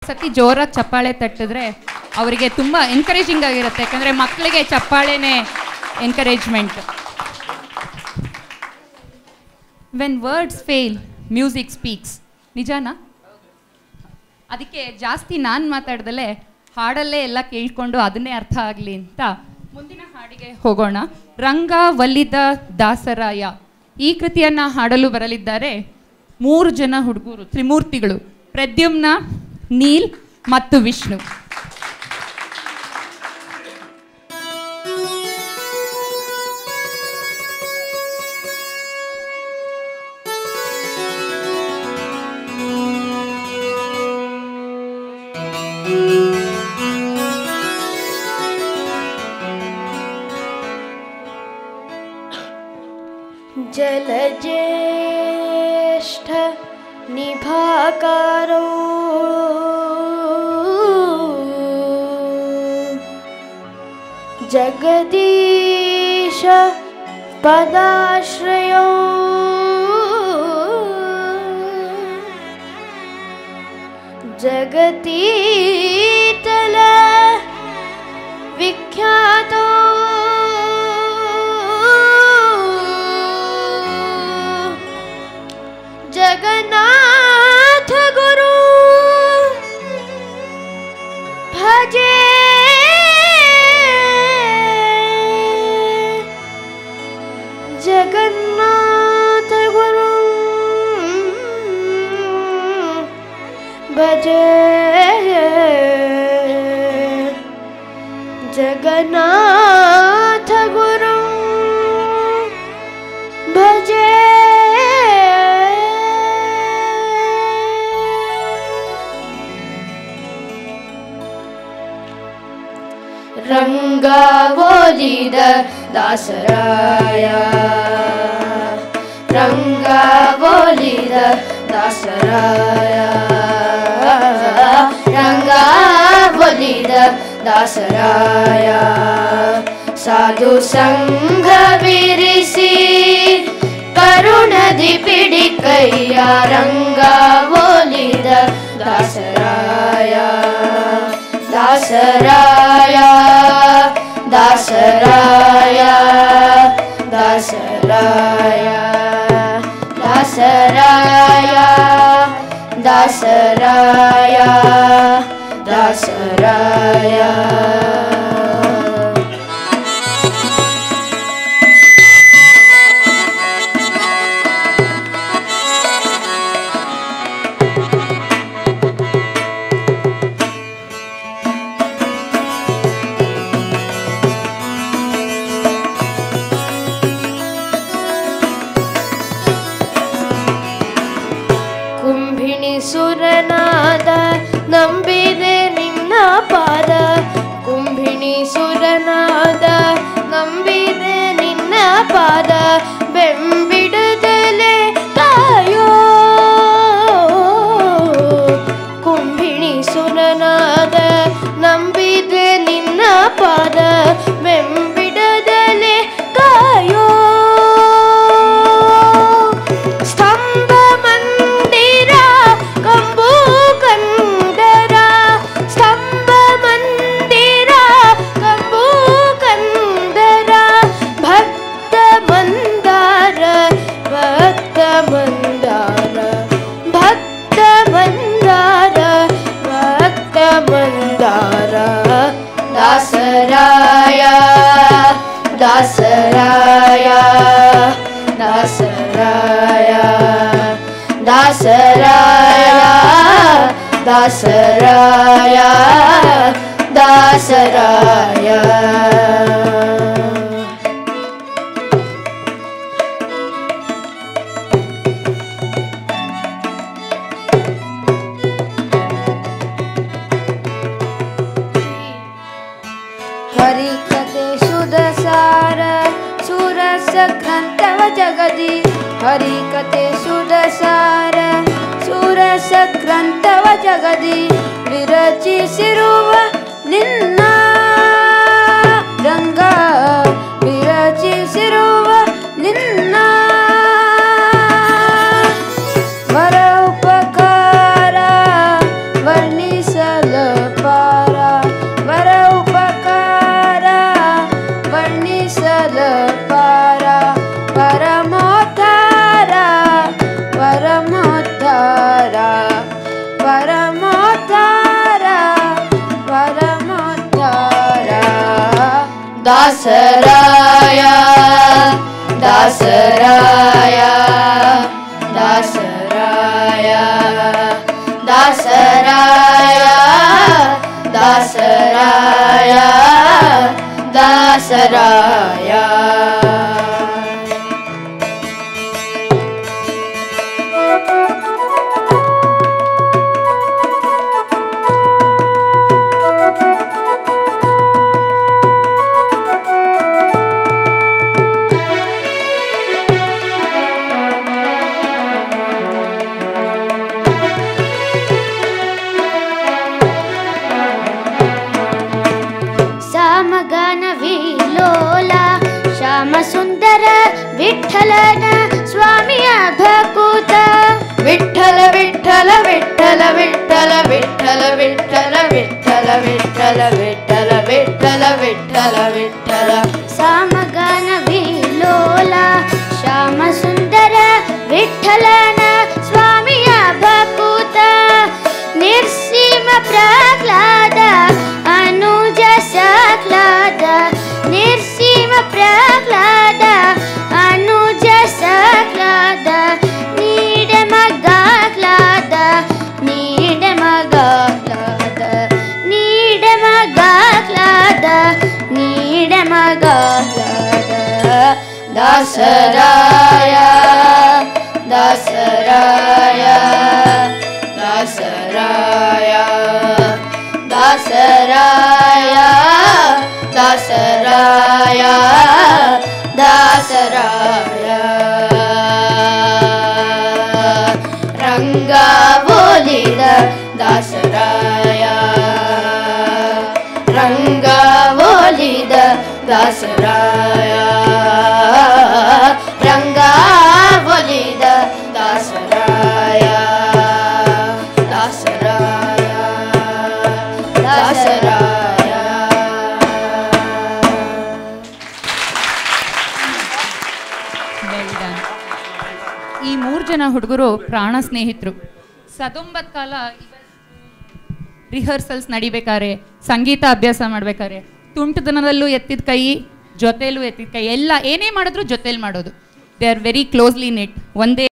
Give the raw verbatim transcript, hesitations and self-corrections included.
ಸತಿ ಜೋರಾಗಿ ಚಪ್ಪಾಳೆ ತಟ್ಟಿದ್ರೆ ಅವರಿಗೆ ತುಂಬ ಎನ್ಕರೇಜಿಂಗ್ ಆಗಿರುತ್ತೆ. ಯಾಕಂದರೆ ಮಕ್ಕಳಿಗೆ ಚಪ್ಪಾಳೆನೇ encouragement. When words fail music speaks, ನಿಜಾನಾ? ಅದಕ್ಕೆ ಜಾಸ್ತಿ ನಾನು ಮಾತಾಡ್ದಲೇ ಹಾಡಲ್ಲೇ ಎಲ್ಲ ಕೇಳ್ಕೊಂಡು ಅದನ್ನೇ ಅರ್ಥ ಆಗಲಿ ಅಂತ ಮುಂದಿನ ಹಾಡಿಗೆ ಹೋಗೋಣ. ರಂಗ ಒಲಿದ ದಾಸರಾಯ ಈ ಕೃತಿಯನ್ನು ಹಾಡಲು ಬರಲಿದ್ದಾರೆ ಮೂರು ಜನ ಹುಡುಗರು, ತ್ರಿಮೂರ್ತಿಗಳು, ಪ್ರದ್ಯುಮ್ನ, ನೀಲ್ ಮತ್ತು ವಿಷ್ಣು. जलज्येष्ठ निभाकारो जगदीश पदाश्रयो जगतीतल विख्यातो जगन्नाथ गुरु भजे जगन्नाथ गुरु भजे जगन्नाथ गुरु भजे ರಂಗ ಒಲಿದ ದಾಸರಾಯ ರಂಗ ಒಲಿದ ದಾಸರಾಯ ರಂಗ ಒಲಿದ ದಾಸರಾಯ ಸಾಧು ಸಂಘ ಬಿರಿಸಿ ಕರುಣದಿ ಪಿಡಿಕೈಯ ರಂಗ ಒಲಿದ ದಾಸರಾಯ दासराय दासराय दासराय दासराय दासराय दासराय ಸುರನಾದ ನಂಬಿದೆ ನಿನ್ನ ಪಾದ ಕುಂಭಿಣಿ ಸುರನಾದ ನಂಬಿದೆ ನಿನ್ನ ಪಾದ ಬೆಂಬಿಡದಲೆ ಕಾಯೋ ಕುಂಭಿಣಿ ಸುರನಾದ ನಂಬಿದೆ ನಿನ್ನ ಪಾದ ಬೆಂಬಿಡದಲೆ ಕಾಯೋ दासराय दासराय दासराय दासराय दासराय दासराय हरिकते सुदसार सुरस ग्रंथव जगदी हरिकते सुदसार सुरस ग्रंथव जगदी विरचिसिरुव निन्न ರಂಗ ವಿರಚಿಸಿರುವ ನಿನ್ನ ವರ ಉಪಕಾರ ವರ್ಣಿಸ ದಾಸರಾಯ ದಾಸರಾಯ ದಾಸರಾಯ ದಾಸರಾಯ ದಾಸರಾಯ ದಾಸರಾಯ ಸುಂದರ ವಿಠಲನ ಸ್ವಾಮಿಯ ಭಕುತ ವಿಠಲ ವಿಠಲ ವಿಠಲ ವಿಠಲ ವಿಠಲ ವಿಠಲ ವಿಠಲ ವಿಠಲ ವಿಠಲ ವಿಠಲ ವಿಠಲ ವಿಠಲ ಸಾಮಗಾನ ವಿಲೋಲ ಶ್ಯಾಮ ಸುಂದರ ವಿಠಲನ ಸ್ವಾಮಿಯ ಭಕುತ ನಿರ್ಸೀಮ ಪ್ರಹ್ಲಾದ ಅನುಜ ಸಕ್ಲಾದ ನಿರ್ಸೀಮ ಪ್ರಹ್ಲಾದ ಅನುಜ ಸಕ್ಲಾದ ನೀಡ ಮಗಾಹ್ಲಾದ ನೀಡ ಮಗಾಹ್ಲಾದ ನೀಡ ಮಗಾಹ್ಲಾದ ನೀಡ ಮಗಾಹ್ಲಾದ ದಾಸರಾಯ ದಾಸರಾಯ ದಾಸರಾಯ ದಾಸರಾಯ ದಾಸರಾಯ ದಾಸರಾಯ ರಂಗ ಬೋಲಿದ ದಾಸರಾಯ ರಂಗ ಬೋಲಿದ ದಾಸರಾಯ ರಂಗ ಬೋಲಿದ ದಾಸರಾಯ ದಾಸರಾಯ ದಾಸರಾಯ ಈ ಮೂರು ಜನ ಹುಡುಗರು ಪ್ರಾಣ ಸ್ನೇಹಿತರು. ಸದೊಂಬತ್ತು ಕಾಲ ರಿಹರ್ಸಲ್ಸ್ ನಡಿಬೇಕಾರೆ, ಸಂಗೀತ ಅಭ್ಯಾಸ ಮಾಡ್ಬೇಕಾರೆ ತುಂಟುತನದಲ್ಲೂ ಎತ್ತಿದ ಕೈ, ಜೊತೆಲೂ ಎತ್ತಿದ ಕೈ, ಎಲ್ಲ ಏನೇ ಮಾಡಿದ್ರು ಜೊತೆಲಿ ಮಾಡೋದು. They are very closely knit. ಒಂದೇ